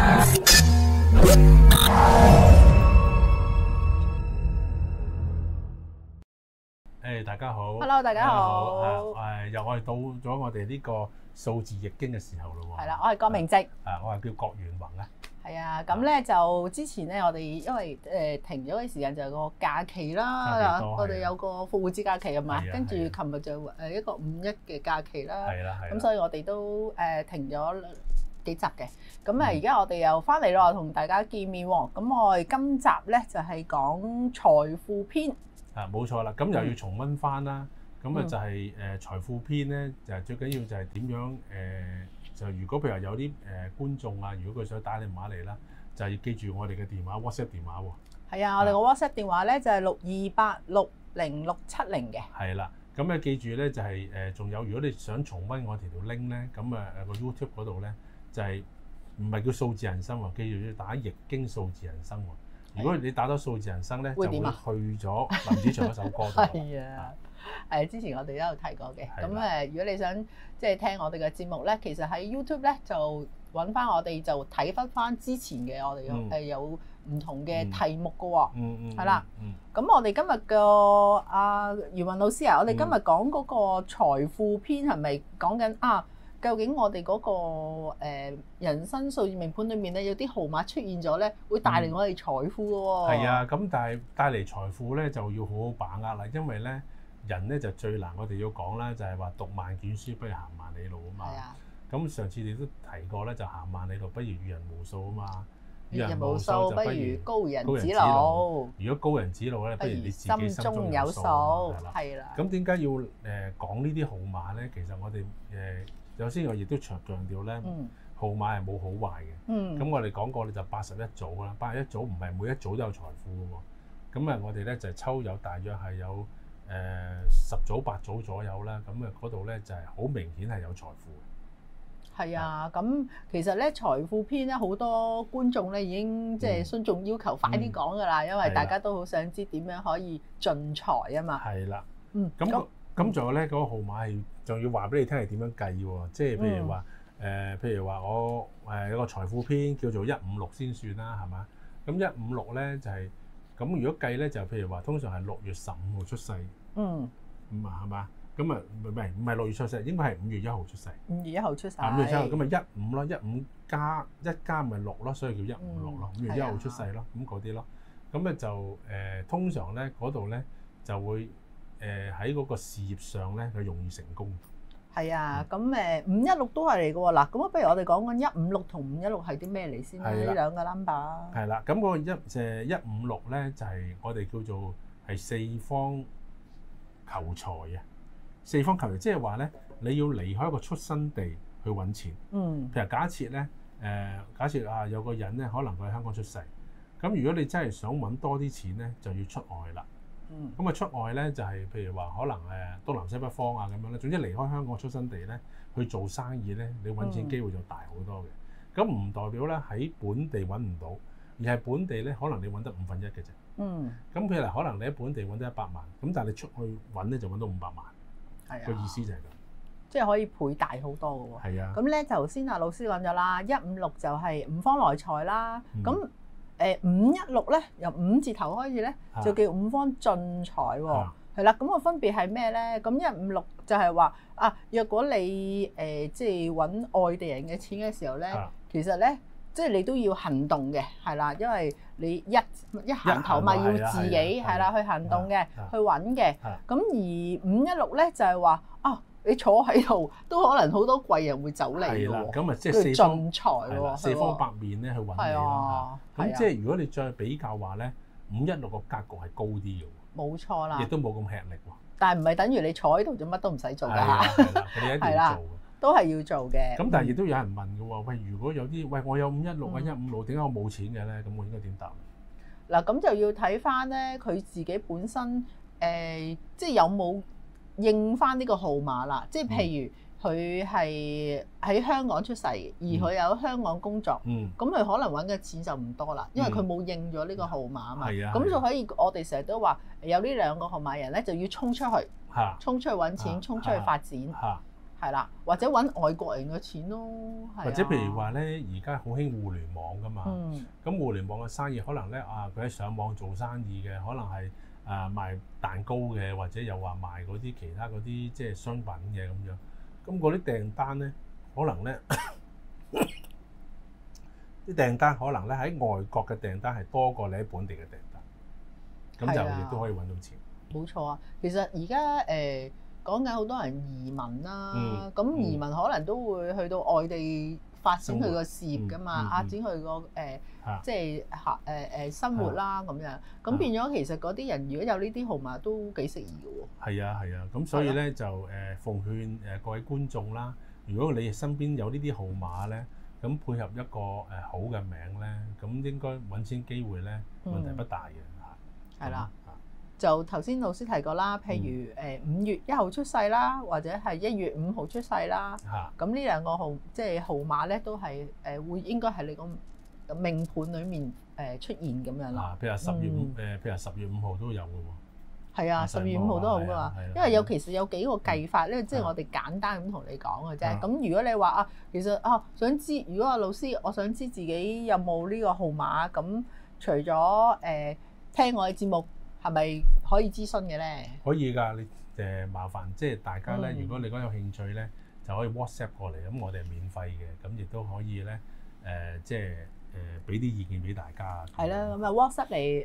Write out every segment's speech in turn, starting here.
大家好 Hello， 大家好。 又我哋到咗我哋呢個數字易經嘅時候咯喎。 係啦，我係郭明植。 我係叫郭元宏啊。 係啊，咁咧就之前咧，我哋因為停咗嘅時間就有個假期啦，我哋有個復活節假期啊嘛，跟住琴日就一個五一嘅假期啦。 係啦， 咁所以我哋都停咗幾集嘅。咁而家我哋又翻嚟咯，同大家見面喎。咁我哋今集咧就係講財富篇。 冇錯啦，咁又要重溫翻啦。咁就係財富篇咧，就係最緊要就係點樣就如果譬如話有啲觀眾啊，如果佢想打電話嚟啦，就係要記住我哋嘅電話 WhatsApp 電話喎。 係啊，我哋個 WhatsApp 電話咧就係628600670嘅。 係啦，咁咧記住咧就係仲有，如果你想重溫我條 link 咧，咁個 YouTube 嗰度咧就係唔係叫數字人生喎，記住要打易經數字人生喎。如果你打咗數字人生咧，就會去咗林子祥嗰首歌度。 係啊，之前我哋都有提過嘅。咁如果你想即係聽我哋嘅節目咧，其實喺 YouTube 咧就揾翻我哋就睇翻之前嘅我哋有唔同嘅題目嘅喎。係啦。咁我哋今日嘅余文老師啊，我哋今日講嗰個財富篇係咪講緊究竟我哋嗰個人生數字命盤裏面咧，有啲號碼出現咗咧，會帶嚟我哋財富嘅喎。係啊，咁但係帶嚟財富咧，就要好好把握啦，因為咧人咧就最難，我哋要講啦，就係話讀萬卷書不如行萬里路啊嘛。係啊。咁上次你都提過咧，就行萬里路不如遇人無數啊嘛。 遇人無數就不如高人指路。如果高人指路咧，不如你自己心中有數。 係啦。 咁點解要講呢啲號碼咧？其實我哋首先我亦都強調咧，號碼係冇好壞嘅。咁我哋講過咧就81組啦，81組唔係每一組都有財富嘅喎。咁我哋咧就抽有大約係有10組8組左右啦。咁嗰度咧就係好明顯係有財富嘅。 係啊，咁其實咧財富篇咧好多觀眾咧已經即係信眾要求快啲講㗎啦，因為大家都好想知點樣可以進財啊嘛。 係啦。咁仲有咧嗰個號碼係仲要話俾你聽係點樣計喎？即係譬如話我有個財富篇叫做156先算啦，係嘛？咁156咧就係咁，如果計咧就譬如話通常係6月15號出世。咁係嘛？咁唔係6月出世，應該係5月1號出世。5月1號出世。5月1號咁咪15咯，15加咪6咯，所以叫156咯。5月1號出世咯，咁嗰啲咯。咁咧就通常咧嗰度咧就會喺嗰個事業上咧佢容易成功。係啊，咁516都係嚟嘅喎。嗱，咁不如我哋講講156同516係啲咩嚟先啦？呢兩個 number。係啦，咁嗰個156咧就係我哋叫做係四方求財啊。四方求財即係話咧，你要離開一個出生地去揾錢。譬如假設咧，假設有個人咧，可能佢喺香港出世，咁如果你真係想揾多啲錢咧，就要出外啦。咁出外咧就係譬如話可能東南西北方咁樣咧，總之離開香港出生地咧去做生意咧，你揾錢機會就大好多嘅。咁唔代表咧喺本地揾唔到，而係本地咧可能你揾得1/5嘅啫。咁譬如可能你喺本地揾得100萬，咁但係你出去揾咧就揾到500萬。個意思就係咁，即係可以倍大好多嘅喎。係啊。咁咧頭先老師講咗啦，156就係五方來財啦。咁516咧由5字頭開始咧就叫五方進財喎。係啦，咁個分別係咩咧？咁156就係話若果你即係揾外地人嘅錢嘅時候咧，其實咧即係你都要行動嘅，係啦，因為你一行頭嘛，要自己係啦去行動嘅，去揾嘅。咁而516咧就係話你坐喺度都可能好多貴人會走嚟嘅喎。咁即係進財喎，四方八面咧去揾你咯。咁即係如果你再比較話咧，516個格局係高啲嘅喎。冇錯啦。亦都冇咁吃力喎。但係唔係等於你坐喺度就乜都唔使做㗎？係啦，佢哋一定要做嘅。都係要做嘅。咁但係亦都有人問嘅喎，喂，如果有啲我有516啊156，點解我冇錢嘅咧？咁我應該點答？嗱，咁就要睇翻咧佢自己本身即係有冇應翻呢個號碼啦。即係譬如佢係喺香港出世，而佢有香港工作，咁佢可能揾嘅錢就唔多啦，因為佢冇應咗呢個號碼啊嘛。咁就可以，我哋成日都話有呢兩個號碼人咧，就要衝出去，衝出去揾錢，衝出去發展。 係啦，或者揾外國人嘅錢咯，係啊或者譬如話咧，而家好興互聯網噶嘛， 嗯咁互聯網嘅生意可能咧佢喺上網做生意嘅，可能係賣蛋糕嘅，或者又話賣嗰啲其他嗰啲即係商品嘅咁樣，咁嗰啲訂單咧，可能咧啲訂單可能咧喺外國嘅訂單係多過你喺本地嘅訂單，咁就亦都可以揾到錢。 冇錯啊，其實而家講緊好多人移民啦，咁移民可能都會去到外地發展佢個事業㗎嘛，發展佢個即係生活啦咁樣，咁變咗其實嗰啲人如果有呢啲號碼都幾適宜嘅喎。 係啊係啊，咁所以咧就奉勸各位觀眾啦，如果你身邊有呢啲號碼咧，咁配合一個好嘅名咧，咁應該揾錢機會咧問題不大嘅嚇。 係啦。就頭先老師提過啦，譬如5月1號出世啦，或者係1月5號出世啦，咁呢兩個號即係號碼咧，都係會應該係你個命盤裡面出現咁樣啦。 譬如10月5號都有嘅喎。 係啊，10月5號都好㗎嘛，因為其實有幾個計法咧，即係我哋簡單咁同你講嘅啫。咁如果你話其實想知，如果老師我想知自己有冇呢個號碼，咁除咗聽我嘅節目，係咪可以諮詢嘅咧？ 可以㗎，你麻煩即係大家咧，如果你講有興趣咧，就可以 WhatsApp 過嚟，咁我哋係免費嘅，咁亦都可以咧即係俾啲意見俾大家。 係啦，咁啊 WhatsApp 嚟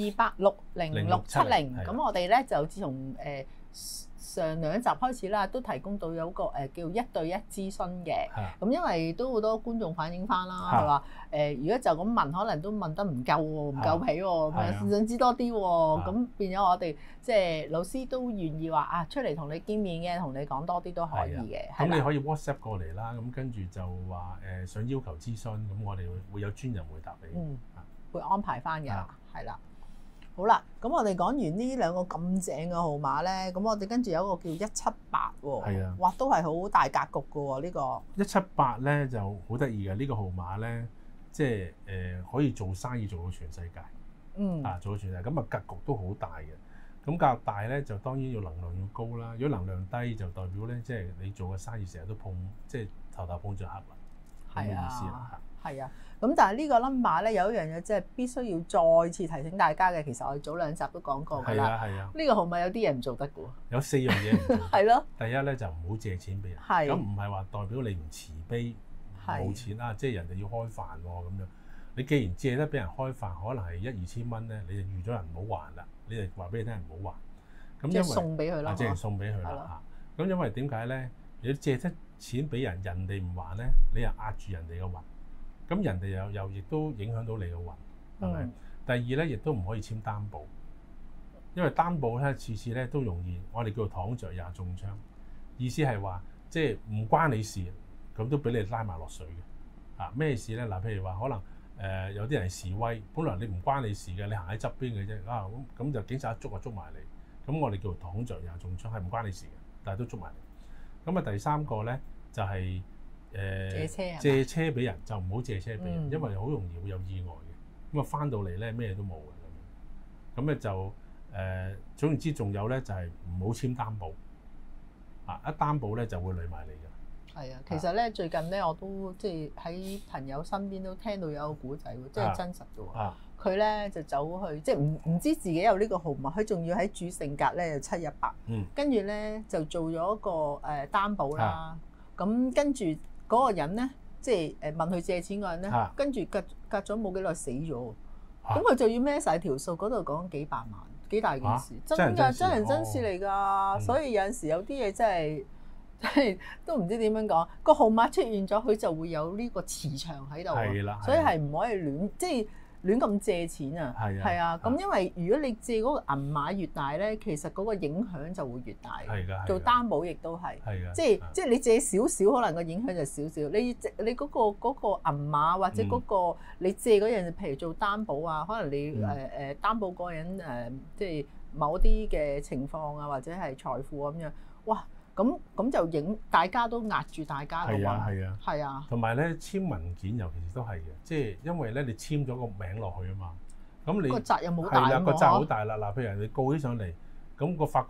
62860670，咁我哋咧就自從上兩集開始啦，都提供到有個叫1對1諮詢嘅。咁因為都好多觀眾反映翻啦，係話如果就咁問，可能都問得唔夠喎，唔夠皮喎，想知多啲喎。咁變咗我哋即係老師都願意話出嚟同你見面嘅，同你講多啲都可以嘅。 咁你可以 WhatsApp 過嚟啦，咁跟住就話想要求諮詢，咁我哋會有專人回答你。 會安排翻嘅，係啦。好啦，咁我哋講完呢兩個咁正嘅號碼咧，咁我哋跟住有一個叫178喎，係啊，哇，都係好大格局嘅喎呢個。178 咧就好得意嘅，呢個號碼咧，即係可以做生意做到全世界，做到全世界，咁啊格局都好大嘅。咁格局大咧，就當然要能量要高啦。如果能量低，就代表咧，即係你做嘅生意成日都即係頭碰著黑啦，咁嘅意思啦。 係啊，咁但係呢個 number 咧有一樣嘢即係必須要再次提醒大家嘅，其實我哋早2集都講過㗎啦。係啊。呢個號碼有啲嘢唔做得嘅喎。有4樣嘢唔做。係咯。第一咧就唔好借錢俾人。係。咁唔係話代表你唔慈悲，冇錢啦，即係人哋要開飯喎咁樣。你既然借得俾人開飯，可能係1-2千蚊咧，你就預咗人唔好還啦，你就話俾你聽唔好還。咁因為送俾佢啦。即係送俾佢啦嚇。咁因為點解咧？你借得錢俾人，人哋唔還咧，你又壓住人哋嘅運。咁人哋又亦都影響到你嘅運，係咪？第二咧，亦都唔可以簽擔保，因為擔保咧次次咧都容易，我哋叫做躺着也中槍。意思係話，即係唔關你事，咁都俾你拉埋落水嘅。咩事咧？嗱，譬如話可能有啲人示威，本來你唔關你事嘅，你行喺側邊嘅啫。咁就警察一捉就捉埋你，咁我哋叫做躺着也中槍，係唔關你事嘅，但係都捉埋你。咁第三個咧就係。借車俾人就唔好借車俾人，因為好容易會有意外嘅。咁翻到嚟咧咩都冇嘅咁。咁咧就總言之，仲有咧就係唔好簽擔保。一擔保咧就會累埋你嘅。係啊，其實咧最近咧我都即係喺朋友身邊都聽到有個古仔喎，即係真實嘅喎。佢咧就走去即係唔知自己有呢個號碼，佢仲要喺主勝格咧就718。跟住咧就做咗個擔保啦。咁跟住。嗰個人咧，即係問佢借錢嗰人咧，跟住隔咗冇幾耐死咗，咁佢就要孭晒條數，嗰度講幾百萬，幾大件事，真㗎，真人真事嚟㗎。所以有陣時有啲嘢真係都唔知點樣講。個號碼出現咗，佢就會有呢個磁場喺度，所以係唔可以亂即係亂咁借錢啊。係啊，咁因為如果你借嗰個銀碼越大咧，其實嗰個影響就會越大。係㗎，做擔保亦都係。係㗎，即係你借少少，可能個影響就少少。你嗰個銀碼或者嗰個你借嗰樣，譬如做擔保啊，可能你擔保嗰個人即係某啲嘅情況啊，或者係財富咁樣，哇！咁就大家都壓住大家嘅喎。係啊。同埋咧簽文件，尤其是都係嘅，即係因為咧你簽咗個名落去啊嘛。咁你個責任好大。係啦，個責任好大啦。嗱，譬如人哋告起上嚟，咁個法官問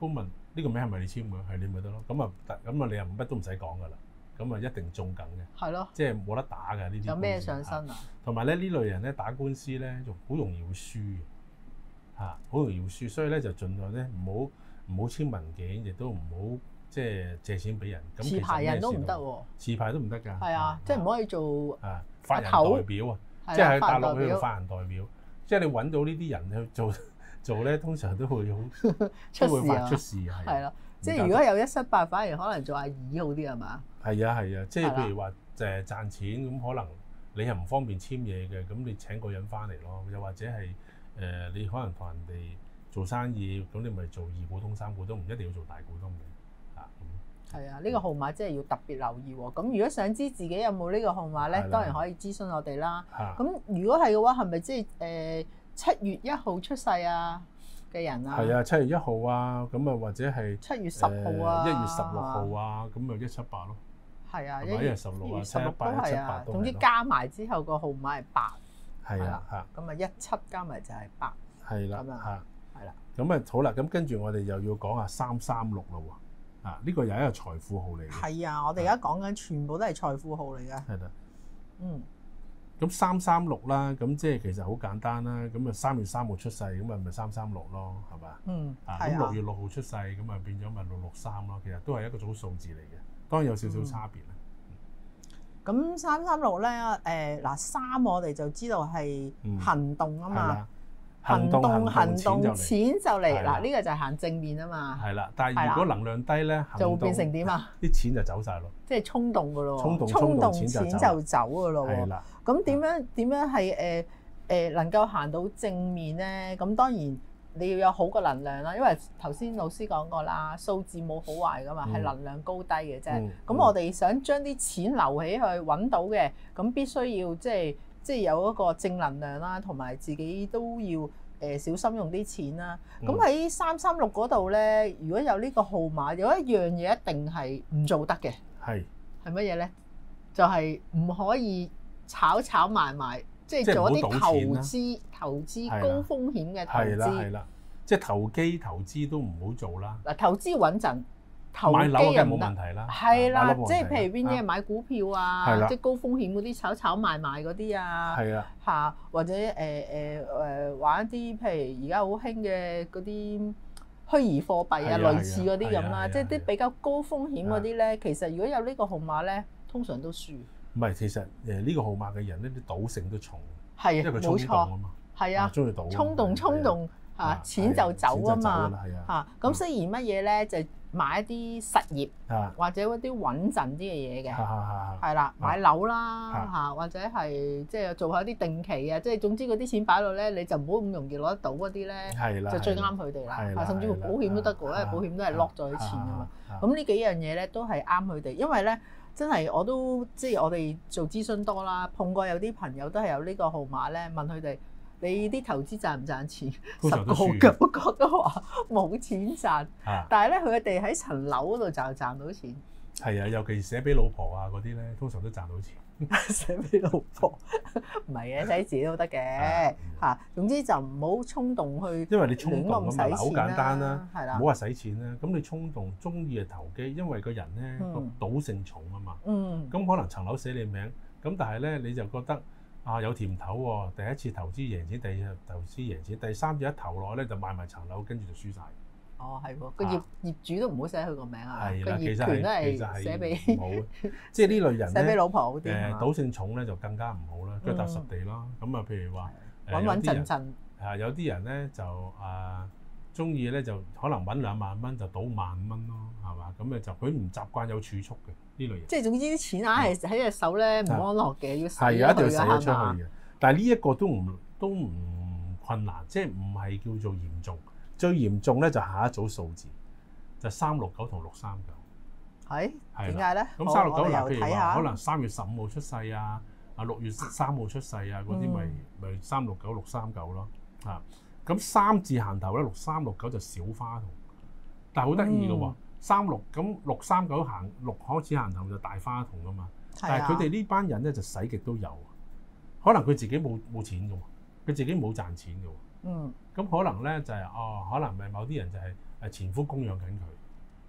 呢個名係咪你簽嘅？係你咪得咯。咁啊你又乜都唔使講㗎啦。咁啊一定中緊嘅。係咯。 即係冇得打嘅呢啲。 有咩上身啊？ 同埋咧呢類人咧打官司咧就好容易會輸嘅。好容易會輸，所以咧就盡量咧唔好簽文件，亦都唔好即係借錢俾人。咁持牌人都唔得喎。 持牌都唔得㗎。係啊，即係唔可以做法人代表啊。即係喺大陸去做法人代表，即係你揾到呢啲人去做咧，通常都會出事啊。 係咯，即係如果有一失敗，反而可能做阿姨好啲係嘛？ 係啊，即係譬如話賺錢咁，可能你係唔方便簽嘢嘅，咁你請個人翻嚟咯，又或者係你可能同人哋做生意，咁你咪做二股東、三股東，唔一定要做大股東嘅。 係啊，呢個號碼真係要特別留意喎。咁如果想知自己有冇呢個號碼咧，當然可以諮詢我哋啦。咁如果係嘅話，係咪即係7月1號出世啊嘅人啊？ 係啊，7月1號啊，咁啊或者係 7月10號啊， 1月16號啊，咁咪178咯。 係啊，1 月16啊，718、178都係。 總之加埋之後個號碼係8。 係啊， 咁啊17加埋就係8。 係啦， 係啦。 咁啊好啦，咁跟住我哋又要講下336啦喎。呢個又係一個財富號嚟嘅。係啊，我哋而家講緊全部都係財富號嚟嘅。 係啦。咁336啦，咁即係其實好簡單啦。咁啊3月3號出世，咁啊咪336咯，係嘛？咁6月6號出世，咁啊變咗咪663咯。其實都係一個組數字嚟嘅，當然有少少差別啦。 咁336咧，嗱3我哋就知道係行動啊嘛。行動錢就嚟嗱，呢個就係行正面啊嘛。 係啦，但係如果能量低咧， 就會變成點啊？ 啲錢就走晒咯， 即係衝動噶咯， 衝動錢就走噶咯。係啦，咁點樣係能夠行到正面咧？咁當然你要有好嘅能量啦，因為頭先老師講過啦，數字冇好壞噶嘛，係能量高低嘅啫。咁我哋想將啲錢留起去揾到嘅，咁必須要即係有一個正能量啦，同埋自己都要小心用啲錢啦。咁喺336嗰度咧，如果有呢個號碼，有一樣嘢一定係唔做得嘅。係乜嘢咧？就係唔可以炒賣，即係做一啲投資高風險嘅投資。 係啦，即係投機投資都唔好做啦。 嗱，投資穩陣。 買樓梗係冇問題啦， 係啦，即係譬如邊啲係買股票啊，即係高風險嗰啲炒賣嗰啲啊， 係啊， 嚇或者玩一啲譬如而家好興嘅嗰啲虛擬貨幣啊，類似嗰啲咁啦，即係啲比較高風險嗰啲咧，其實如果有呢個號碼咧，通常都輸。 唔係，其實呢個號碼嘅人咧，啲賭性都重， 係因為佢衝動啊嘛， 係啊， 中意賭， 衝動嚇，錢就走啊嘛，嚇咁雖然乜嘢咧就買一啲實業或者嗰啲穩陣啲嘅嘢嘅，係啦，買樓啦嚇，或者係即係做下啲定期啊，即係總之嗰啲錢擺落咧，你就唔好咁容易攞得到嗰啲咧，就最啱佢哋啦。甚至乎保險都得嘅，因為保險都係 lock 咗啲錢㗎嘛。咁呢幾樣嘢咧都係啱佢哋，因為咧真係我都即係我哋做諮詢多啦，碰過有啲朋友都係有呢個號碼咧，問佢哋。你啲投資賺唔賺錢？10個9個都話冇錢賺，但係咧佢哋喺層樓嗰度就賺到錢。 係啊，尤其寫俾老婆啊嗰啲咧，通常都賺到錢。 寫俾老婆唔係嘅，寫自己都得嘅嚇。總之就唔好衝動去， 因為你衝動咁嘛，好簡單啦， 係啦， 唔好話使錢啦。咁你衝動中意嘅投機，因為個人咧個賭性重啊嘛。咁可能層樓寫你名，咁但係咧你就覺得。有甜頭喎！第一次投資贏錢，第二次投資贏錢，第三次一投落咧就賣埋層樓，跟住就輸晒。 哦，係喎，個業主都唔好寫佢個名啊， 個業權都係寫俾冇，即係呢類人咧寫俾老婆好啲。 賭性重咧就更加唔好啦，腳踏實地咯。咁啊，譬如話穩穩陣陣。 有啲人咧就中意咧就可能揾2萬蚊就賭1萬蚊咯，係嘛？咁就佢唔習慣有儲蓄嘅呢類人。即係總之啲錢硬係喺隻手咧唔安樂嘅，要使一定要使咗出去嘅。但係呢一個都唔困難，即係唔係叫做嚴重。最嚴重咧就下一組數字，就369同639。 係點解咧？ 咁369嗱，譬如話可能3月15號出世啊，6月3號出世啊，嗰啲咪369、639咯，咁3字行頭咧，6369就小花筒，但係好得意嘅喎，36咁639行6開始行頭就大花筒噶嘛，但係佢哋呢班人咧就使極都有，可能佢自己冇錢嘅喎，佢自己冇賺錢嘅喎，咁可能咧就係可能咪某啲人就係前夫供養緊佢，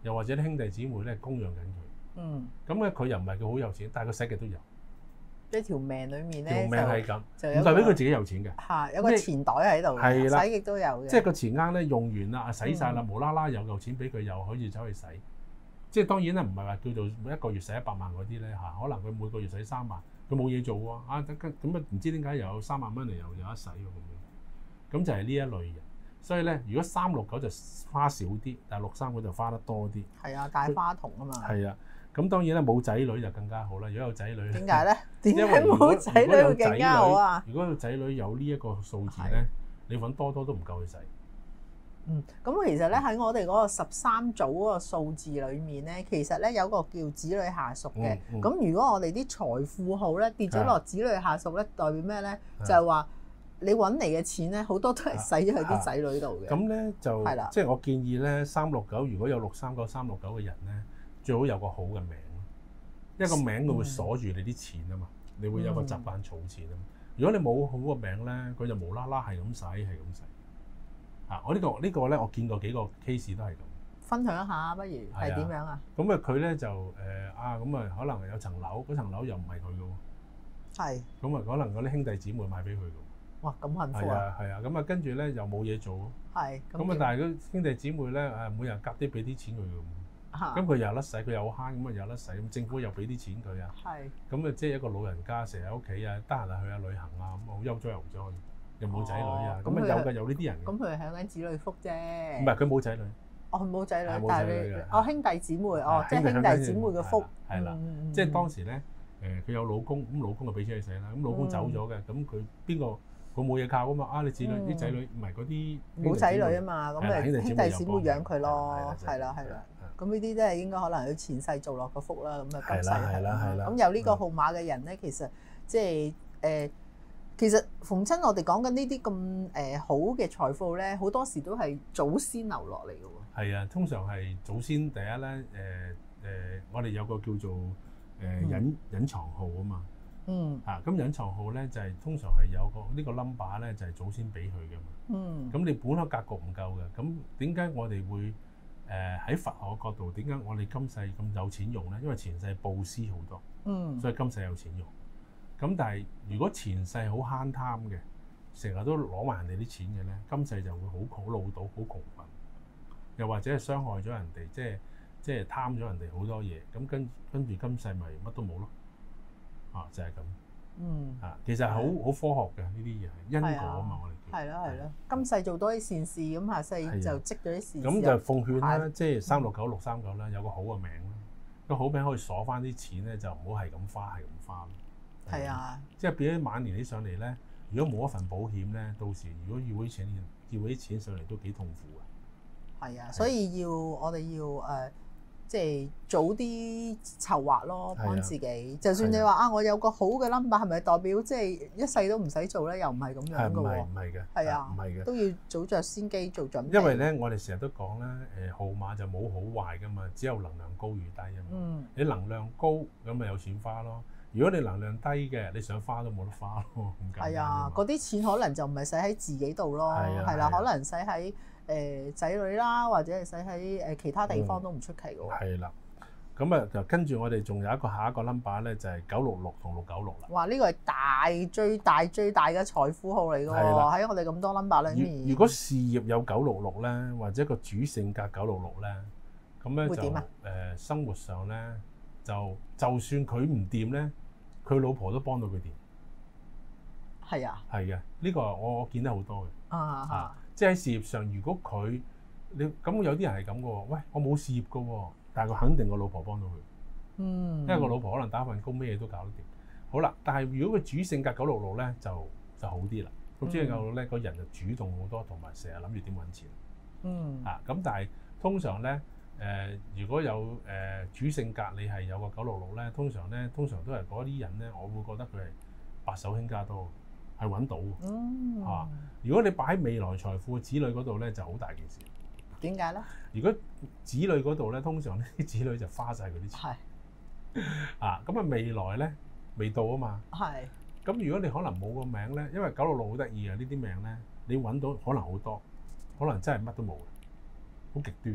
又或者啲兄弟姊妹咧供養緊佢。 嗯。 咁咧佢又唔係佢好有錢，但係佢使嘅都有。 一條命裡面咧， 條命係咁， 就唔代表佢自己有錢嘅。 嚇，有個錢袋喺度， 係啦， 使極都有嘅。 即係個錢罌咧用完啦，使晒啦，無啦啦有嚿錢俾佢，又可以走去使。即係當然啦，唔係話叫做一個月使100萬嗰啲咧嚇，可能佢每個月使3萬，佢冇嘢做喎咁啊唔知點解又有3萬蚊嚟又有得使喎咁樣。咁就係呢一類人。所以咧，如果369就花少啲，但係639就花得多啲。 係啊，大花筒啊嘛。 係啊。咁當然咧冇仔女就更加好啦。如果有仔女咧， 點解咧？點解冇仔女會更加好啊？ 如果有仔女有呢一個數字咧，你揾多都唔夠佢使。 咁其實咧喺我哋嗰個13組嗰個數字裏面咧，其實咧有個叫子女下屬嘅。咁如果我哋啲財富號咧跌咗落子女下屬咧，代表咩咧？就係話你揾嚟嘅錢咧，好多都係使咗喺啲仔女度嘅。 咁咧就即係我建議咧，369如果有639、369嘅人咧，最好有個好嘅名，因為個名佢會鎖住你啲錢啊嘛，你會有個習慣儲錢啊嘛。如果你冇好個名咧，佢就無啦啦係咁使，係咁使。我呢個咧，我見過幾個 case 都係咁。分享一下，不如係點樣啊？咁佢咧就咁啊，可能有層樓，嗰層樓又唔係佢嘅喎。係。咁啊，可能嗰啲兄弟姊妹買俾佢嘅。哇！咁幸福啊！係啊，咁啊，跟住咧又冇嘢做咯。係。咁啊，但係嗰兄弟姊妹咧每日夾啲俾啲錢佢嘅。咁佢又得使，佢又慳，咁啊又得使，咁政府又俾啲錢佢啊。係。咁啊，即係一個老人家成日喺屋企啊，得閒啊去下旅行啊，咁啊好悠哉悠哉。又冇仔女啊，咁啊有呢啲人。咁佢係享緊子女福啫。唔係佢冇仔女。佢冇仔女，但係兄弟姊妹，即係兄弟姊妹嘅福。係啦，即係當時咧，佢有老公，咁老公就俾錢佢使啦。咁老公走咗嘅，咁佢邊個？佢冇嘢靠啊嘛。你子女啲仔女唔係嗰啲冇仔女啊嘛，咁咪兄弟姊妹養佢咯。係啦。咁呢啲都係應該可能佢前世做落個福啦。咁啊今世係啦。咁有呢個號碼嘅人咧，其實即係其實逢親我哋講緊呢啲咁好嘅財富咧，好多時都係祖先留落嚟嘅喎。係啊，通常係祖先第一咧，我哋有個叫做隱藏號啊嘛。咁隱藏號咧就係通常係有個呢個 number 咧就係祖先俾佢嘅嘛。咁你本來格局唔夠嘅，咁點解我哋會喺佛學角度點解我哋今世咁有錢用咧？因為前世佈施好多，所以今世有錢用。咁但係如果前世好慳貪嘅，成日都攞埋人哋啲錢嘅咧，今世就會好老到好窮困，又或者係傷害咗人哋，即係貪咗人哋好多嘢，咁跟住今世咪乜都冇咯，就係咁。其實係好科學嘅呢啲嘢，因果啊嘛，我哋叫。係咯，今世做多啲善事，咁下世就積咗啲善事。咁就奉勸啦，即係369、639啦，有個好嘅名啦，個好名可以鎖翻啲錢咧，就唔好係咁花，係咁花。係啊，即係變咗晚年起上嚟咧，如果冇一份保險咧，到時如果要嗰啲錢上嚟都幾痛苦嘅。係啊，所以我哋要即係早啲籌劃咯，幫自己。就算你話我有個好嘅 number，係咪代表即係一世都唔使做咧？又唔係咁樣嘅喎。唔係嘅。係啊，唔係嘅。都要早着先機做準備。因為咧，我哋成日都講咧，號碼就冇好壞噶嘛，只有能量高與低啊嘛。你能量高咁咪有錢花咯。如果你能量低嘅，你想花都冇得花咯，咁簡單。係啊，嗰啲錢可能就唔係使喺自己度咯，係啦，可能使喺仔女啦，或者係使喺其他地方都唔出奇嘅喎。係啦，咁啊就跟住我哋仲有下一個 number 咧，就係966同696啦。哇！呢個係最大嘅財富號嚟嘅喎，喺我哋咁多 number 裏面。如果事業有966咧，或者個主性格966咧，咁咧就生活上咧就算佢唔掂咧。佢老婆都幫到佢掂，係啊，係嘅，呢個我見得好多嘅，即係喺事業上，如果你咁有啲人係咁嘅喎，喂，我冇事業嘅喎，但係佢肯定個老婆幫到佢，因為個老婆可能打份工，咩嘢都搞得掂。好啦，但係如果佢主性格966咧，就好啲啦。咁主性格966咧，個人就主動好多，同埋成日諗住點揾錢。咁但係通常咧。如果有主性格，你係有個966咧，通常都係嗰啲人咧，我會覺得佢係白手興家多，係揾到嘅。如果你擺喺未來財富子女嗰度咧，就好大件事。點解咧？如果子女嗰度咧，通常呢啲子女就花晒嗰啲錢。咁啊未來咧未到啊嘛。係。咁如果你可能冇個名咧，因為966好得意啊，呢啲命咧，你揾到可能好多，可能真係乜都冇嘅，好極端。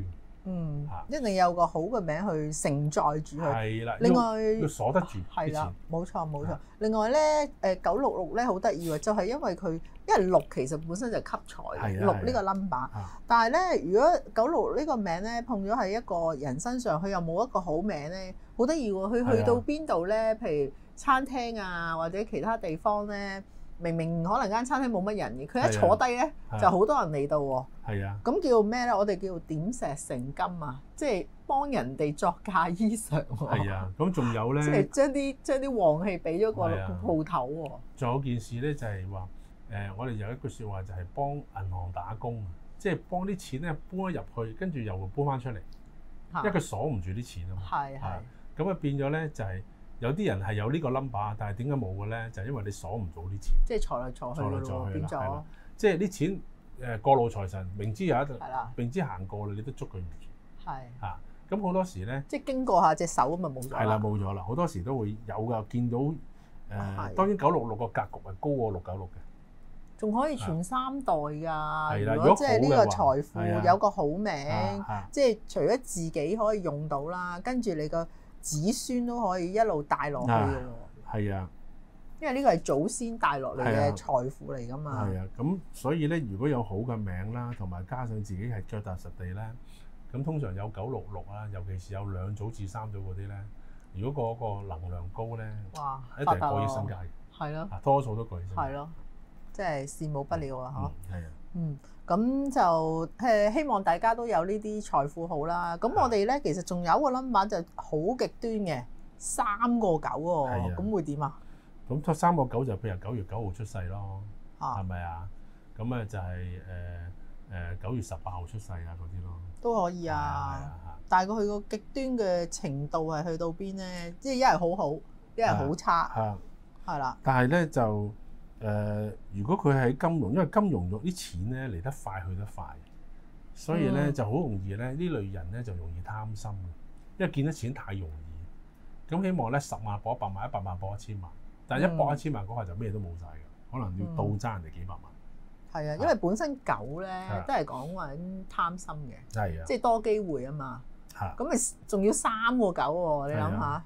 一定有個好嘅名去承載住佢。 係啦， 另外要鎖得住係啦啲錢。 冇錯冇錯。另外咧966咧好得意喎，就係因為佢因為6其實本身就係吸財嘅6呢個 number，但係咧如果966呢個名咧碰咗喺一個人身上，佢又冇一個好名咧，好得意喎。佢去到邊度咧，譬如餐廳啊或者其他地方咧。明明可能間餐廳冇乜人嘅，佢一坐低咧就好多人嚟到喎。係啊，咁叫咩咧？我哋叫點石成金啊，即係幫人哋作嫁衣裳喎。係啊，咁仲有咧， 即係將啲旺氣俾咗個鋪頭喎。仲有件事咧就係話我哋有一句説話就係幫銀行打工，即係幫啲錢咧搬咗入去，跟住又會搬翻出嚟，因為佢鎖唔住啲錢啊嘛。係。咁啊變咗咧就係。有啲人係有呢個 number， 但係點解冇嘅咧？就係因為你鎖唔到啲錢，即係財來財去咯，變咗。即係啲錢過路財神，明知有一明知行過啦，你都捉佢唔住。係啊，咁好多時咧，即係經過下隻手咁咪冇咗。係啦，冇咗啦。好多時都會有㗎，見到當然966個格局係高過696嘅，仲可以傳3代㗎。如果即係呢個財富有個好名，即係除咗自己可以用到啦，跟住你個子孫都可以一路帶落去嘅喎，係啊，因為呢個係祖先帶落嚟嘅財富嚟㗎嘛。係啊，咁所以咧，如果有好嘅名啦，同埋加上自己係腳踏實地咧，咁通常有966啦，尤其是有2組至3組嗰啲咧，如果嗰個能量高咧，哇，一定過億身家嘅，係咯，多數都過億身家，係咯，即係羨慕不了啊！嗬，係啊，咁就希望大家都有呢啲財富好啦。咁我哋咧其實仲有一個 number 就好極端嘅3個9喎，咁會點啊？咁3個9就譬如9月9號出世咯，係咪啊？咁啊就係9月18號出世啊嗰啲咯，都可以啊。但係佢個極端嘅程度係去到邊咧？即係一係好好，一係好差，係啦。但係咧就如果佢喺金融，因為金融啲錢咧嚟得快去得快，所以咧就好容易咧呢類人咧就容易貪心嘅，因為見得錢太容易。咁希望咧10萬博100萬，100萬博1000萬，但係一博1000萬嗰下就咩都冇晒㗎，可能要倒爭人哋幾百萬。係啊，因為本身9咧都係講話貪心嘅，係啊，即係多機會啊嘛。咁咪仲要3個9喎，你諗下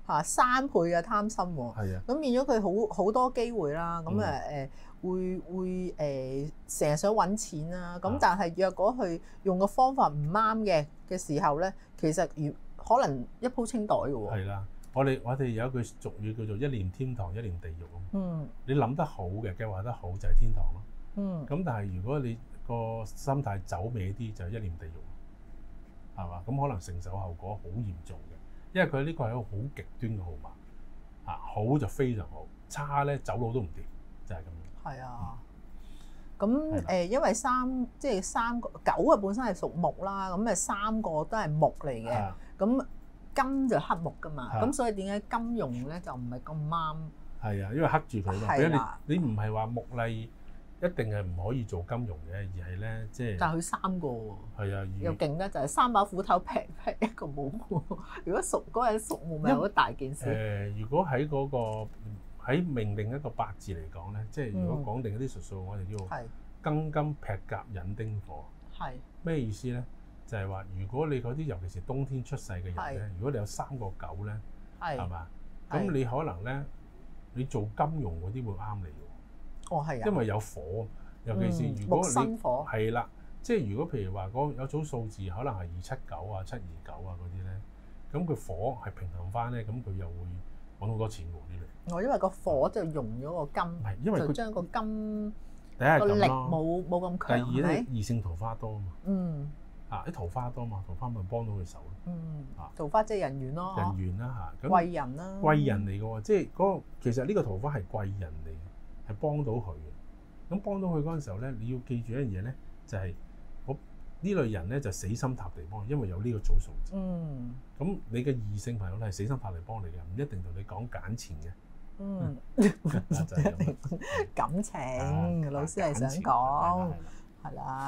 3倍嘅貪心喎，咁變咗佢好多機會啦。咁會成日想揾錢啦。咁但係若果佢用個方法唔啱嘅時候咧，其實可能一鋪清袋嘅喎。係啦，我哋有一句俗語叫做一念天堂，一念地獄啊。你諗得好嘅，計劃得好就係天堂咯。咁但係如果你個心態走歪啲，就係一念地獄。係嘛？咁可能承受後果好嚴重嘅，因為佢呢個係一個好極端嘅號碼，好就非常好，差咧走佬都唔掂，就係咁樣。係啊，咁因為即係3個9啊，本身係屬木啦，咁3個都係木嚟嘅，咁金就克木噶嘛，咁所以點解金融咧就唔係咁啱？係啊，因為克住佢嘛。係啦，你唔係話木例。一定係唔可以做金融嘅，而係咧即係。但係佢3個喎。係啊，又勁得就係3把斧頭劈一個冇喎。如果屬嗰個人屬木，咪好大件事。如果喺嗰個喺命定一個八字嚟講咧，即係如果講定嗰啲術數，我哋叫庚金劈甲引丁火。係。咩意思咧？就係話，如果你嗰啲尤其是冬天出世嘅人咧，如果你有3個9咧，係嘛？咁你可能咧，你做金融嗰啲會啱你喎。哦，係啊，因為有火，尤其是如果你係啦，即係如果譬如話有組數字可能係279啊、729啊嗰啲咧，咁佢火係平衡翻咧，咁佢又會揾好多錢喎呢類。哦，因為個火就溶咗個金，係因為佢將個金第一係咁咯，冇咁強。第二咧，異性桃花多啊嘛。啲桃花多嘛，桃花咪幫到佢手咯。桃花即係人緣咯，人緣啦嚇，貴人啦，貴人嚟嘅喎，即係嗰個其實呢個桃花係貴人嚟。係幫到佢嘅，咁幫到佢嗰陣時候咧，你要記住一樣嘢咧，就係呢類人咧就死心塌地幫，因為有呢個組數字。咁你嘅異性朋友咧係死心塌地幫你嘅，唔一定同你講揀錢嘅。就係咁。感情，老師係想講，係啦。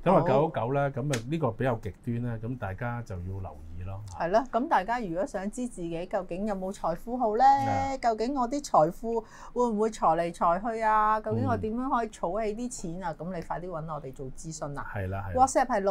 咁啊999啦，咁啊呢個比較極端啦，咁大家就要留意咯。 係咯，咁大家如果想知自己究竟有冇財富號咧，究竟我啲財富會唔會財嚟財去啊？究竟我點樣可以儲起啲錢啊？咁你快啲揾我哋做諮詢啦。 係啦 ，WhatsApp 係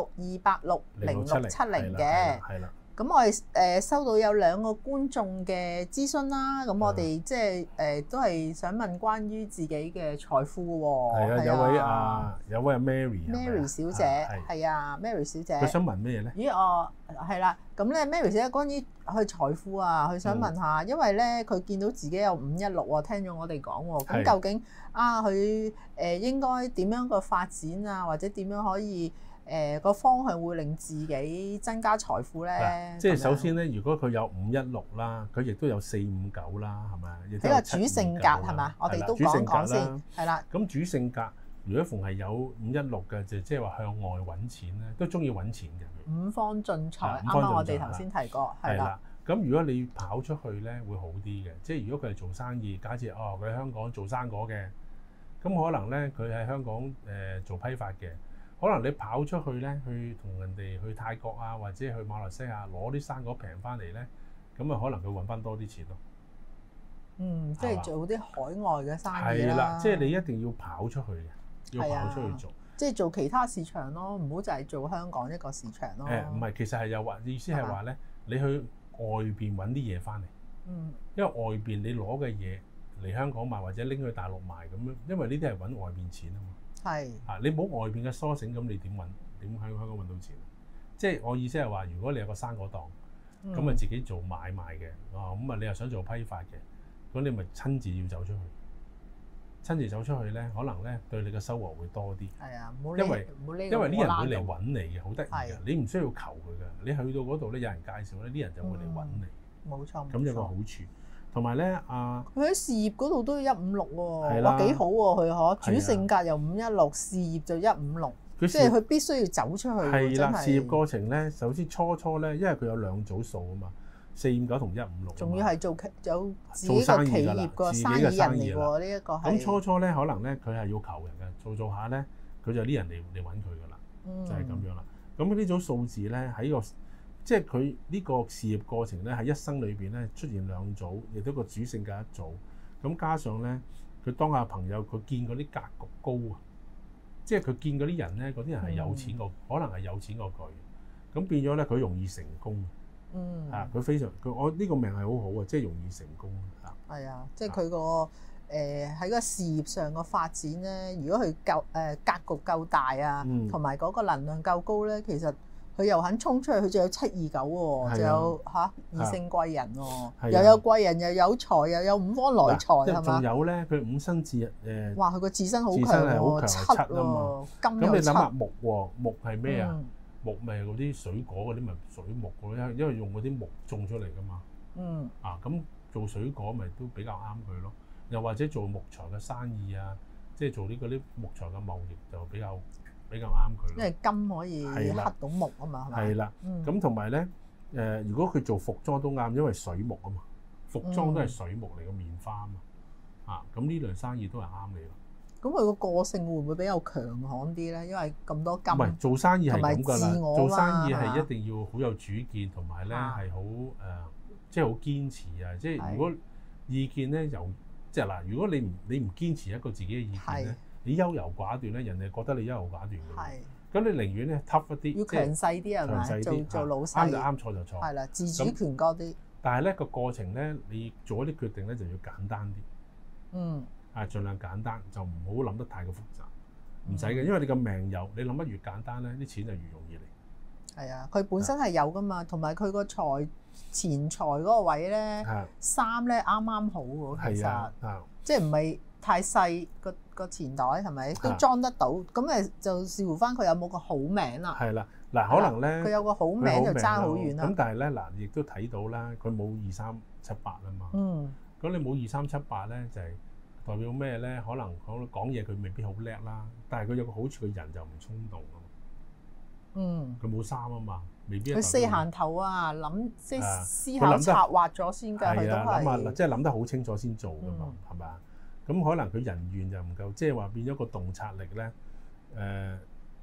62860670嘅。 係啦。 咁我哋收到有2個觀眾嘅諮詢啦，咁我哋即係都係想問關於自己嘅財富喎。 係啊，有位 Mary 小姐，係啊 Mary 小姐。 佢想問咩咧？ 咦，係啦，咁咧 Mary 小姐關於佢財富啊，佢想問下，因為咧佢見到自己有516喎，聽咗我哋講喎，咁究竟佢應該點樣個發展啊，或者點樣可以？個方向會令自己增加財富咧。 即係首先咧，如果佢有516啦，佢亦都有459啦，係咪？ 比較主性格係嘛？我哋都講講先，係啦。 咁主性格，如果逢係有516嘅，就即係話向外揾錢咧，都中意揾錢嘅。 五方進財，啱啱我哋頭先提過，係啦。 咁如果你跑出去咧，會好啲嘅。即係如果佢係做生意，假設佢喺香港做生果嘅，咁可能咧佢喺香港做批發嘅。可能你跑出去咧，去同人哋去泰國啊，或者去馬來西亞攞啲生果平翻嚟咧，咁啊可能佢揾翻多啲錢咯。 即係做啲海外嘅生意啦。 係啦，即係你一定要跑出去嘅，要跑出去做。 即係做其他市場咯，唔好就係做香港一個市場咯。 唔係，其實係有話意思係話咧，你去外邊揾啲嘢翻嚟。因為外邊你攞嘅嘢嚟香港賣，或者拎去大陸賣咁樣，因為呢啲係揾外邊錢啊嘛。 係你冇外邊嘅疏醒，咁你點喺香港揾到錢？即係我意思係話，如果你有個生果檔，咁啊自己做買賣嘅，咁啊你又想做批發嘅，咁你咪親自要走出去。親自走出去咧，可能咧對你嘅收穫會多啲。係啊，因為啲人會嚟揾你嘅，好得意嘅。你唔需要求佢嘅，你去到嗰度咧，有人介紹咧，啲人就會嚟揾你。 冇錯。咁有個好處。同埋咧， 佢喺事業嗰度都要156喎，哇幾好喎佢主性格又516，事業就156，即係佢必須要走出去。 係啦，事業過程咧，首先初咧，因為佢有2組數啊嘛，459同156。仲要係有自己個企業個生意人嚟喎，呢一個係。 咁初咧，可能咧佢係要求人嘅，做下咧，佢就啲人嚟揾佢噶啦，就係咁樣啦。咁呢組數字咧喺個。即係佢呢個事業過程咧，喺一生裏邊咧出現2組，亦都個主性格1組。咁加上咧，佢當下朋友佢見嗰啲格局高啊，即係佢見嗰啲人咧，嗰啲人係有錢過，可能係有錢過佢。咁變咗咧，佢容易成功。佢非常我呢個命係好好啊，即係容易成功啊。 係啊，即係佢個喺個事業上個發展咧，如果佢格局夠大啊，同埋嗰個能量夠高咧，其實。佢又肯衝出去，佢仲有729喎，仲有異性貴人喎，又有貴人，又有財，又有五方來財，係嘛？ 仲有咧，佢5身自哇！佢個自身好強喎，7啊嘛，金又7。咁你諗下木喎，木係咩啊？木咪嗰啲水果嗰啲咪水木嗰啲，因為用嗰啲木種出嚟噶嘛。咁做水果咪都比較啱佢咯。又或者做木材嘅生意啊，即係做呢啲木材嘅貿易就比較啱佢咯，因為金可以克到木啊嘛，係咪？ 係啦，咁同埋咧，如果佢做服裝都啱，因為水木啊嘛，服裝都係水木嚟嘅棉花啊嘛，咁呢類生意都係啱你咯。 咁佢個個性會唔會比較強悍啲咧？因為咁多金， 唔係做生意係咁㗎啦，做生意係一定要好有主見，同埋咧係好即係好堅持啊！即係如果意見咧即係嗱，如果你唔堅持一個自己嘅意見咧。你優柔寡斷咧，人哋覺得你優柔寡斷嘅。係。咁你寧願咧 tough 一啲， 要強勢啲係咪？做老細。 啱就啱，錯就錯。 係啦，自主權多啲。 但係咧個過程咧，你做一啲決定咧就要簡單啲。盡量簡單，就唔好諗得太過複雜。唔使嘅，因為你個命有，你諗得越簡單咧，啲錢就越容易嚟。 係啊，佢本身係有噶嘛，同埋佢個錢財嗰個位咧，3咧啱啱好喎，其實。即係唔係？太細個錢袋係咪都裝得到？咁誒就視乎翻佢有冇個好名啦。 係啦，嗱可能咧佢有個好名就爭好遠啦。 咁但係咧嗱，亦都睇到啦，佢冇2378啊嘛。咁你冇2378咧，就係代表咩咧？可能講嘢佢未必好叻啦，但係佢有個好處，佢人就唔衝動啊嘛。佢冇3啊嘛，未必。 佢四行頭啊，諗即係思考策劃咗先㗎，佢都係。 諗下，即係諗得好清楚先做㗎嘛，係咪啊？咁可能佢人緣就唔夠，即係話變咗個洞察力咧，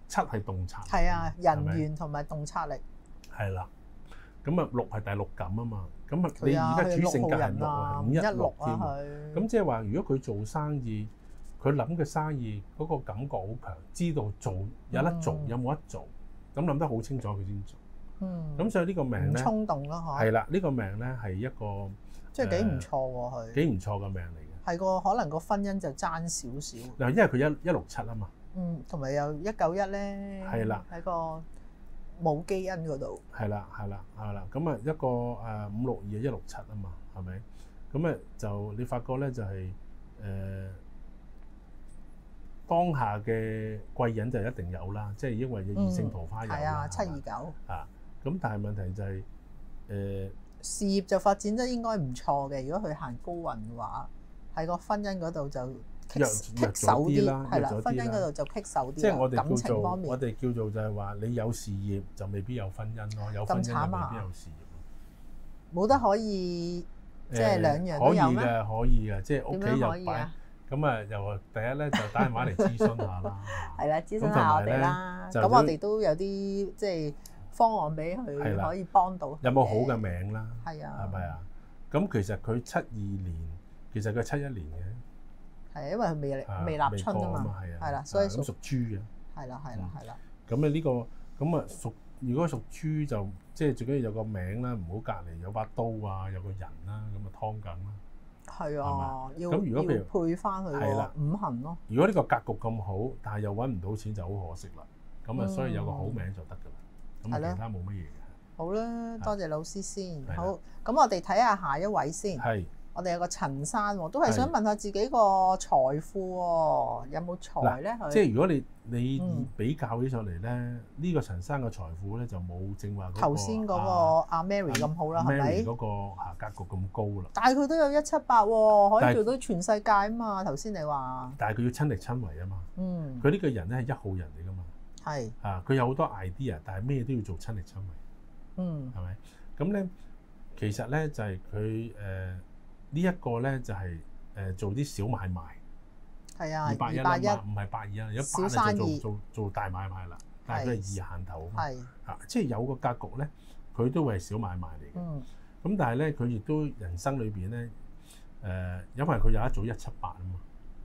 七係洞察， 係啊，人係咪緣同埋洞察力。 係啦。咁啊六係第六感啊嘛。咁啊你係啊， 而家主性格係人六啊， 係 516 516添啊啊。 佢。 咁即係話，如果佢做生意，佢諗嘅生意嗰個感覺好強，知道做有得做有冇得做，咁諗得好清楚佢先做。咁所以呢個命唔咧， 衝動咯，嗬。 係啦，呢個命咧係一個即係幾唔錯喎佢。 幾唔錯嘅命嚟嘅。 係個可能個婚姻就爭少少。 嗱，因為佢167啊嘛。 同埋有191咧。 係啦。 喺個冇基因嗰度。 係啦，係啦，係啦。咁啊一個562 167啊嘛，係咪？咁啊就你發覺咧就係當下嘅貴人就一定有啦，即係因為異性桃花有啦。 係啊，729。 啊，咁但係問題就係事業就發展得應該唔錯嘅，如果佢行高運嘅話，喺個婚姻嗰度就棘手啲啦，係啦，婚姻嗰度就棘手啲。 即係我哋感情方面， 我哋叫做就係話你有事業就未必有婚姻咯，有婚姻就未必有事業。 冇得可以即係兩樣都有咩？ 可以嘅，即係屋企可以又擺。咁啊，又第一咧就打電話嚟諮詢下啦。 係啦，諮詢下我哋啦。咁我哋都有啲即係方案俾佢可以幫到。 有冇好嘅名啦？ 係啊。 係咪啊？咁其實佢72年，其實佢71年嘅。 係啊，因為佢未立春啊嘛。係啦，所以屬豬嘅。 係啦，係啦，係啦。 咁啊呢個咁啊如果屬豬就即係最緊要有個名啦，唔好隔離有把刀啊，有個人啦，咁啊劏緊啦。 係啊，要咁如果譬如配翻佢個五行咯。 如果呢個格局咁好，但係又揾唔到錢就好可惜啦。咁啊，所以有個好名就得㗎啦。咁其他冇乜嘢嘅。 好啦，多謝老師先。好，咁我哋睇下下一位先。 係。 我哋有個陳生喎，都係想問下自己個財富喎，有冇財咧？ 即係如果你比較起上嚟咧，呢個陳生嘅財富咧就冇正話頭先嗰個阿 Mary 咁好啦，係咪 ？Mary 嗰個格局咁高啦。 但係佢都有178喎，可以做到全世界啊嘛！頭先你話。 但係佢要親力親為啊嘛。佢呢個人咧係1號人嚟㗎嘛。 係。 佢有好多 idea，但係咩都要做親力親為。係咪？咁咧，其實咧就係佢呢一個咧就係做啲小買賣， 係啊 ，281啦，唔係82啊，有8就做大買賣啦，但係佢係二限頭啊嘛，嚇，即係有個格局咧，佢都會係小買賣嚟嘅。咁但係咧，佢亦都人生裏邊咧，因為佢有一組178啊嘛。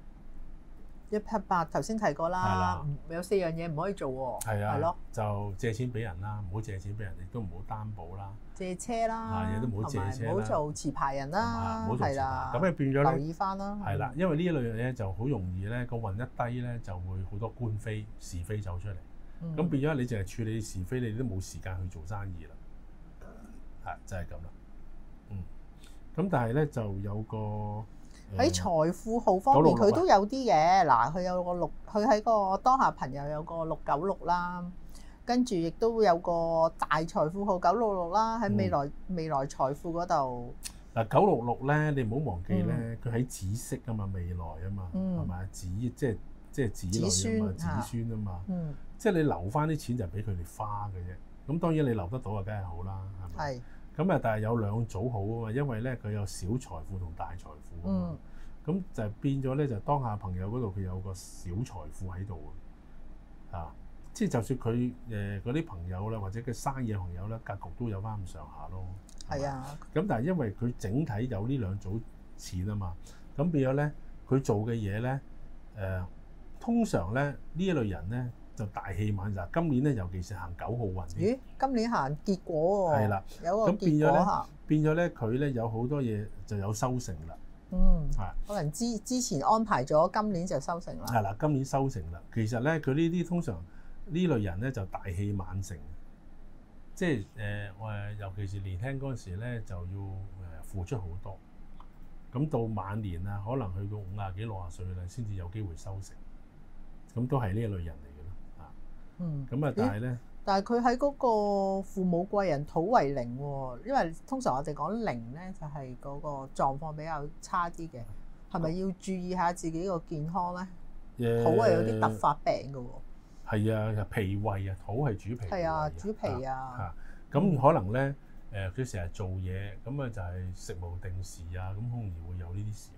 178頭先提過啦，有4樣嘢唔可以做喎。 係啊， 係咯， 就借錢俾人啦，唔好借錢俾人，亦都唔好擔保啦。 借車啦， 亦都唔好借車啦， 唔好做持牌人啦，係啦。 咁變咗咧， 留意翻啦。 係啦，因為呢一類嘢咧就好容易咧，個運一低咧就會好多官非是非走出嚟。咁變咗你淨係處理是非，你都冇時間去做生意啦。係就係咁啦。咁但係咧就有個。 喺財富號方面，佢都有啲嘅。嗱，佢有個佢喺個當下朋友有個696啦，跟住亦都有個大財富號966啦。喺未來財富嗰度， 嗱966咧，你唔好忘記咧，佢喺紫色啊嘛，未來啊嘛，係咪？子即係子女啊嘛，子孫啊嘛，即係你留翻啲錢就俾佢哋花嘅啫。咁當然你留得到啊，梗係好啦，係咪？咁啊，但係有兩組好啊嘛，因為咧佢有小財富同大財富啊嘛，咁就變咗咧就當下朋友嗰度佢有個小財富喺度啊，即係就算佢嗰啲朋友啦，或者佢生意嘅朋友咧，格局都有翻咁上下咯。 係啊。 咁但係因為佢整體有呢兩組錢啊嘛，咁變咗咧佢做嘅嘢咧通常咧呢一類人咧。就大器晚成，今年咧尤其是行9號運。 咦？今年行結果喎。係啦，有個結果嚇。 變咗咧，佢咧有好多嘢就有收成啦。 可能之前安排咗，今年就收成啦。 係啦，今年收成啦。其實咧，佢呢啲通常呢類人咧就大器晚成，即係尤其是年輕嗰陣時咧就要付出好多。咁到晚年啊，可能去到50幾60歲啦，先至有機會收成。咁都係呢一類人嚟。咁啊， 但係佢喺嗰個父母貴人土為零喎，因為通常我哋講零咧就係嗰個狀況比較差啲嘅，係咪要注意下自己個健康咧？土係有啲突發病嘅喎。係啊，脾胃啊，土係主脾。 係啊，主脾啊。 咁可能咧佢成日做嘢，咁啊就係食無定時啊，咁好容易會有呢啲事。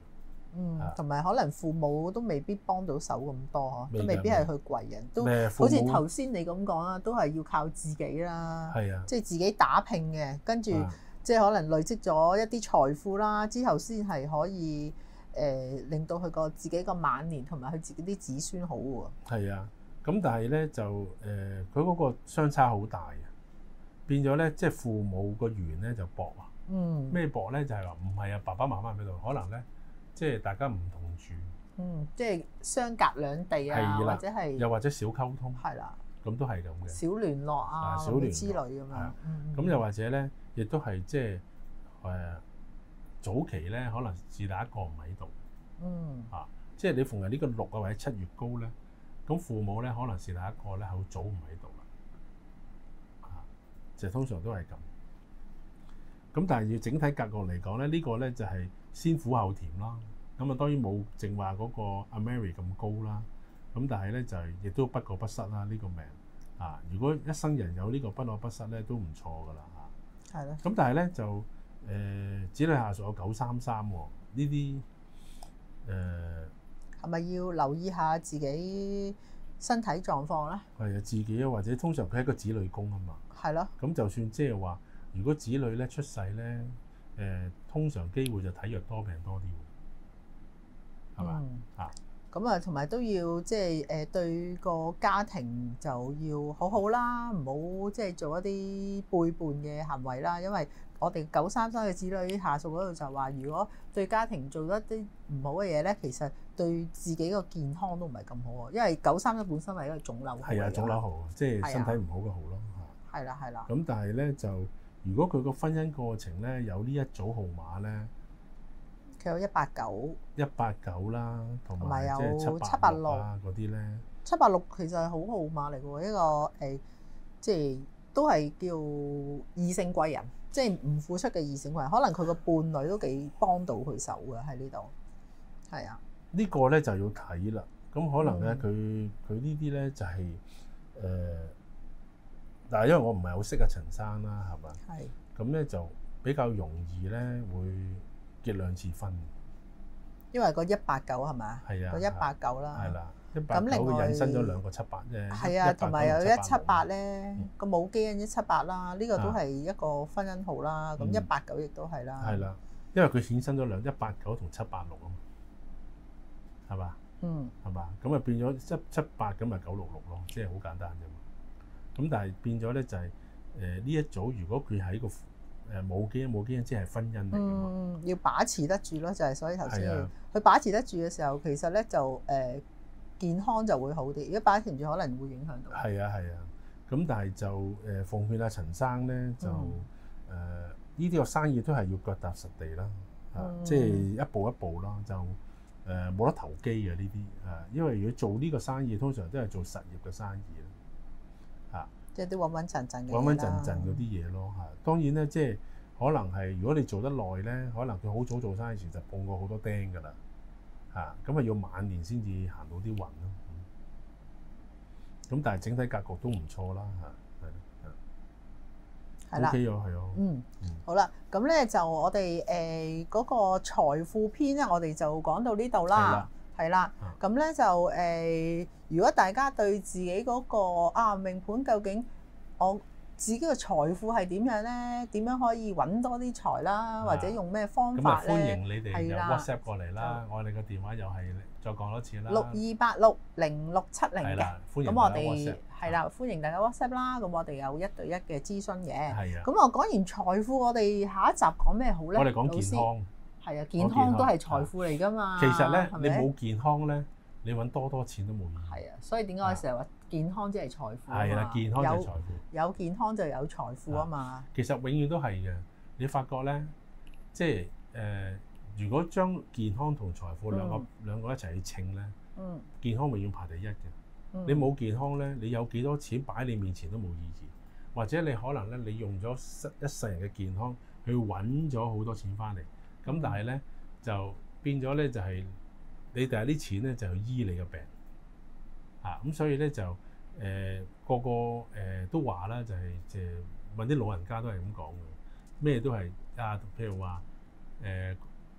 同埋可能父母都未必幫到手咁多嗬，都未必係去貴人，都好似頭先你咁講啦，都係要靠自己啦，即係自己打拼嘅，跟住即係可能累積咗一啲財富啦，之後先係可以令到佢自己個晚年同埋佢自己啲子孫好喎。 係啊，咁但係咧就佢嗰個相差好大嘅，變咗咧即係父母個緣咧就薄啊。咩薄咧？就係話唔係啊，爸爸媽媽喺度，可能咧即係大家唔同住。 即係相隔兩地啊，或者係又或者少溝通。 係啦。 咁都係咁嘅。 少聯絡啊， 少聯絡之類咁樣。 咁又或者咧，亦都係即係早期咧，可能是但一個唔喺度。即係你逢係呢個6啊或者7月高咧，咁父母咧可能是但一個咧好早唔喺度啦。就通常都係咁。咁但係要整體格局嚟講咧，呢個咧就係先苦後甜啦。咁啊當然冇正話嗰個阿 Mary 咁高啦。咁但係咧就係亦都不過不失啦。呢個命如果一生人有呢個不過不失咧，都唔錯噶啦係咯。 咁但係咧就子女下屬有933喎，呢啲係咪要留意下自己身體狀況咧？ 係啊，自己或者通常佢係一個子女宮啊嘛。係咯。咁就算即係話，如果子女咧出世咧，通常機會就體弱多病多啲喎，係嘛？ 咁啊，同埋都要即係對個家庭就要好好啦，唔好即係做一啲背叛嘅行為啦。因為我哋933嘅子女下屬嗰度就話，如果對家庭做一啲唔好嘅嘢咧，其實對自己個健康都唔係咁好喎。因為931本身係一個腫瘤號。係啊，腫瘤號，即係身體唔好嘅號咯。係啦，係啦。咁但係咧就，如果佢個婚姻過程咧有呢一組號碼咧，佢有189啦，同埋有786啊嗰啲咧。 786其實係好號碼嚟嘅喎，一個即係都係叫異性貴人，即係唔付出嘅異性貴人。可能佢個伴侶都幾幫到佢手嘅喺呢度。係啊， 呢個咧就要睇啦。咁可能咧佢呢啲咧就係但係因為我唔係好識阿陳生啦，係嘛？係。咁咧就比較容易咧會結2次婚。因為個189係咪？係啊，個189啦。係啦，189佢引申咗2個78啫。係啊，同埋有178咧，個母基因178啦，呢個都係一個婚姻號啦。咁189亦都係啦。係啦，因為佢衍生咗189同786啊嘛，係嘛？係嘛？咁啊變咗178咁咪966咯，即係好簡單啫嘛。咁但係變咗咧就係呢一組，如果佢喺個冇基因即係婚姻嚟㗎嘛，要把持得住咯，就係所以頭先佢把持得住嘅時候，其實咧就健康就會好啲。如果把持唔住，可能會影響到。係啊，係啊。咁但係就奉勸阿陳生咧，就呢啲個生意都係要腳踏實地啦，即係一步一步啦，就冇得投機嘅呢啲因為如果做呢個生意，通常都係做實業嘅生意即係啲穩穩陣陣嘅穩穩陣陣嗰啲嘢咯當然咧，即係可能係如果你做得耐咧，可能佢好早做生意時就碰過好多釘㗎啦咁啊要晚年先至行到啲運咯。咁但係整體格局都唔錯啦係啦。OK 咗係咯。好啦，咁咧就我哋嗰個財富篇咧，我哋就講到呢度啦。係啦，咁咧就如果大家對自己嗰個命盤究竟我自己嘅財富係點樣咧？點樣可以揾多啲財啦？或者用咩方法咧？咁歡迎你哋就 WhatsApp 過嚟啦。我哋個電話又係再講多次啦。62860670嘅。咁我哋係啦，歡迎大家 WhatsApp 啦。咁我哋有1對1嘅諮詢嘅。係啊。咁我講完財富，我哋下一集講咩好咧？我哋講健康。係啊，健康都係財富嚟㗎嘛。其實咧，你冇健康咧，你揾多錢都冇意義。係啊，所以點解我成日話健康即係財富啊嘛？係啦，健康就係財富。有健康就有財富啊嘛。其實永遠都係嘅。你發覺咧，即係如果將健康同財富兩個一齊去稱咧，健康永遠排第一嘅。你冇健康咧，你有幾多錢擺喺你面前都冇意義。或者你可能咧，你用咗一世人嘅健康去揾咗好多錢翻嚟。咁但係咧就變咗咧就係你第日啲錢咧就去醫你嘅病咁所以咧就個個都話啦，就係即係問啲老人家都係咁講嘅，咩都係譬如話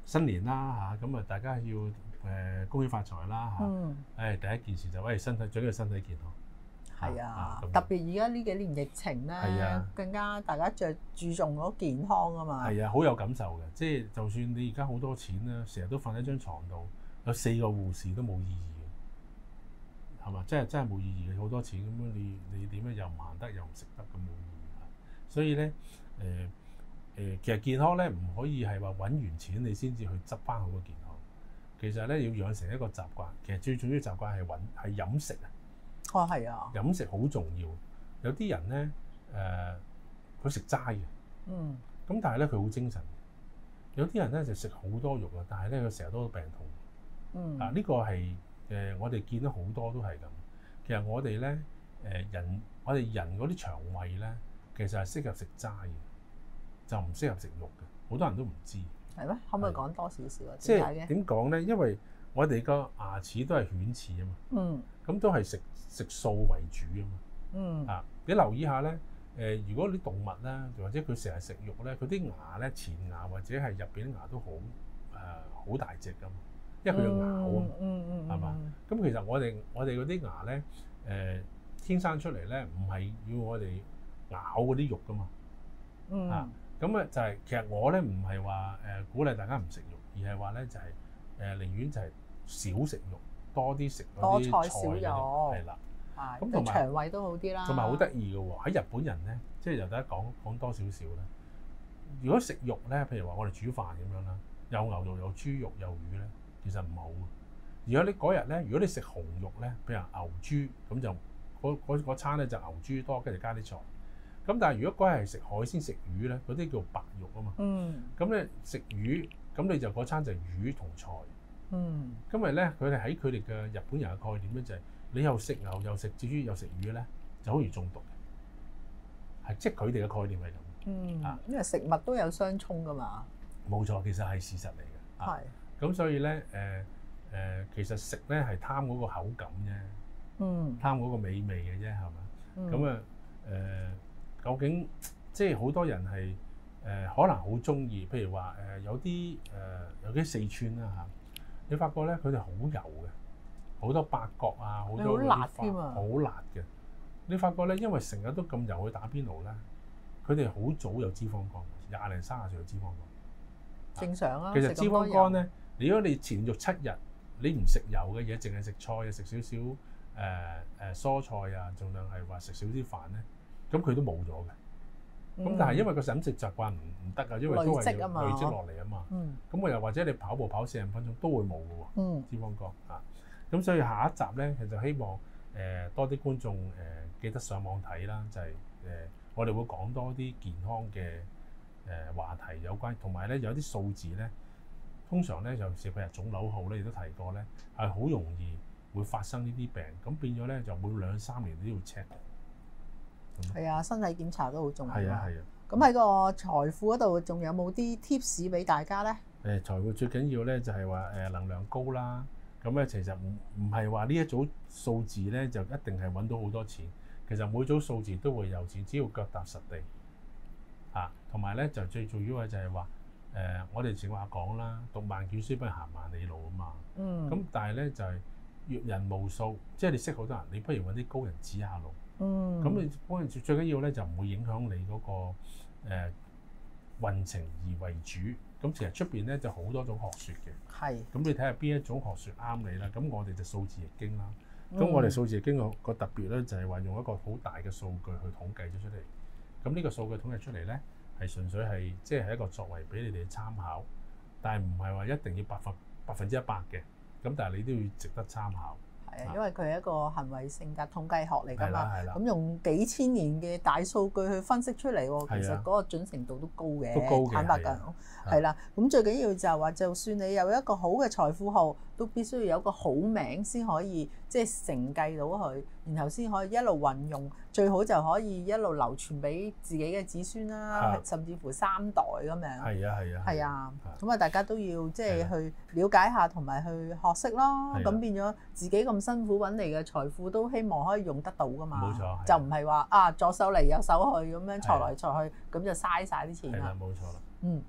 新年啦嚇，咁啊大家要恭喜發財啦嚇。第一件事就身體最緊要身體健康。 係啊，特別而家呢幾年疫情咧，更加大家注重咗健康啊嘛。 係啊，好有感受嘅，即係就算你而家好多錢啦，成日都瞓喺張床度，有4個護士都冇意義嘅，係嘛？真係冇意義嘅，好多錢咁樣你點樣又唔行得又唔食得咁冇意義。所以咧其實健康咧唔可以係話揾完錢你先至去執翻好個健康，其實咧要養成一個習慣。其實最重要嘅習慣係飲食啊。 哦，係啊！ 飲食好重要。有啲人咧佢食齋嘅，咁但係咧佢好精神。有啲人咧就食好多肉啊，但係咧佢成日都病痛。呢個係我哋見到好多都係咁。其實我哋咧我哋人嗰啲腸胃咧，其實係適合食齋嘅，就唔適合食肉嘅。好多人都唔知。 係咩？可唔可以講多少少啊？ 即係點講咧？因為我哋個牙齒都係犬齒啊嘛。咁都係食素為主啊嘛。你留意下咧，如果啲動物咧，或者佢成日食肉咧，佢啲牙咧前牙或者係入邊啲牙都好大隻噶嘛，因為佢要咬啊嘛，係嘛？咁其實我哋嗰啲牙咧，天生出嚟咧，唔係要我哋咬嗰啲肉噶嘛。咁啊就係其實我咧唔係話鼓勵大家唔食肉，而係話咧就係寧願就係少食肉。多啲食嗰啲菜少肉，係啦，咁同埋腸胃都好啲啦。 同埋好得意嘅喎，喺日本人咧，即係由大家講多少少咧。如果食肉咧，譬如話我哋煮飯咁樣啦，有牛肉、有豬肉、有魚咧，其實唔好。如果你嗰日咧，如果你食紅肉咧，譬如牛豬咁就嗰餐咧就牛豬多，跟住加啲菜。咁但係如果嗰日係食海鮮食魚咧，嗰啲叫白肉啊嘛。咁咧食魚，咁你就嗰餐就魚同菜。因為咧，佢哋喺佢哋嘅日本人嘅概念咧，就係你又食牛又食豬又食魚咧，就好易中毒嘅。係即係佢哋嘅概念係咁。 因為食物都有相沖噶嘛。 冇錯，其實係事實嚟嘅。 係。 咁所以咧，其實食咧係貪嗰個口感啫。貪嗰個美味嘅啫，係嘛？咁啊，究竟即係好多人係可能好中意，譬如話有啲四川啦嚇。你發覺咧，佢哋好油嘅，好多八角啊，好多辣添啊， 好辣嘅。你發覺咧，因為成日都咁油去打邊爐咧，佢哋好早有脂肪肝，20、30歲有脂肪肝。 正常啊。 其實脂肪肝咧，如果你前續7日你唔食油嘅嘢，淨係食菜啊，食少少蔬菜啊，盡量係話食少啲飯咧，咁佢都冇咗嘅。咁但係因為個飲食習慣唔得啊，因為都係要累積落嚟啊嘛。咁我又或者你跑步跑40分鐘都會冇嘅喎。脂肪肝啊，咁所以下一集咧，其實希望多啲觀眾記得上網睇啦，就係我哋會講多啲健康嘅話題有關，同埋咧有啲數字咧，通常咧尤其是譬如腫瘤號咧，亦都提過咧，係好容易會發生呢啲病，咁變咗咧就每2-3年都要 check。 係啊，身體檢查都好重要。係啊。 咁喺個財富嗰度，仲有冇啲 tips 俾大家咧？ 財富最緊要咧就係話能量高啦。咁咧其實唔係話呢一組數字咧就一定係揾到好多錢。其實每組數字都會有錢，只要腳踏實地。同埋咧就最重要嘅就係話我哋前話講啦，讀萬卷書不如行萬里路啊嘛。咁但係咧就係閱人無數，即係你識好多人，你不如揾啲高人指下路。咁你嗰陣時最緊要咧就唔會影響你嗰個運程而為主。咁其實出邊咧就好多種學説嘅。係。咁你睇下邊一種學説啱你啦。咁我哋就數字易經啦。咁我哋數字易經個特別咧就係話用一個好大嘅數據去統計咗出嚟。咁呢個數據統計出嚟咧係純粹係即係一個作為俾你哋參考，但係唔係話一定要100%嘅。咁但係你都要值得參考。 因為佢係一個行為性格統計學嚟㗎嘛，咁用幾千年嘅大數據去分析出嚟喎，其實嗰個準程度都高嘅，坦白講，係啦。咁最緊要就係話，就算你有一個好嘅財富號，都必須要有個好名先可以即係承繼到佢，然後先可以一路運用，最好就可以一路流傳俾自己嘅子孫啦，甚至乎3代咁樣。係啊，咁啊，大家都要即係去了解下同埋去學識咯。咁變咗自己咁辛苦揾嚟嘅財富，都希望可以用得到噶嘛。冇錯，就唔係話左手嚟右手去咁樣財來財去，咁就嘥晒啲錢啦。 係啦，冇錯啦。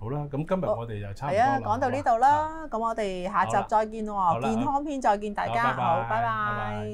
好啦，咁今日我哋就差唔多係啊， 啦。 講到呢度啦，咁我哋下集再見喎， 好啦健康篇再見大家， 好拜拜好，拜拜拜拜。